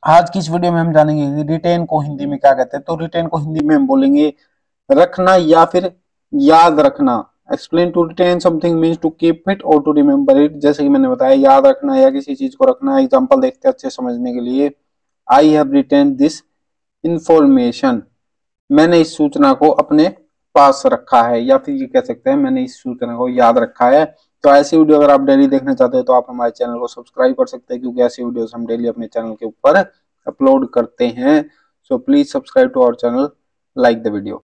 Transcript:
आज की इस वीडियो में हम जानेंगे कि रिटेन को हिंदी में क्या कहते हैं। तो रिटेन को हिंदी में हम बोलेंगे रखना या फिर याद रखना। Explain to retain something means to keep it और टू रिमेम्बर इट। जैसे कि मैंने बताया, याद रखना या किसी चीज को रखना। एग्जांपल देखते हैं अच्छे समझने के लिए। I have retain this information. मैंने इस सूचना को अपने पास रखा है, या फिर ये कह सकते हैं मैंने इस सूचना को याद रखा है। तो ऐसी वीडियो अगर आप डेली देखना चाहते हो तो आप हमारे चैनल को सब्सक्राइब कर सकते हैं, क्योंकि ऐसी वीडियोस हम डेली अपने चैनल के ऊपर अपलोड करते हैं। So please subscribe to our channel, like the video.